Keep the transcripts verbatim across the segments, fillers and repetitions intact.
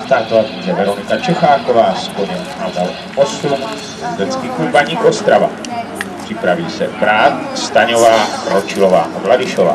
startovat může Veronika Čecháková s koněm Adal osm, Zdecký Kulbaník Ostrava. Připraví se Prát, Staňová, Ročilová a Vladišová.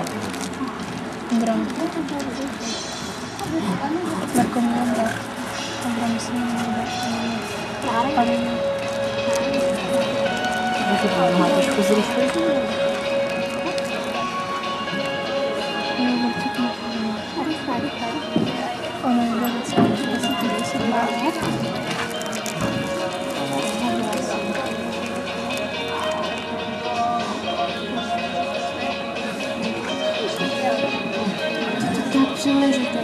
Tak příležitost.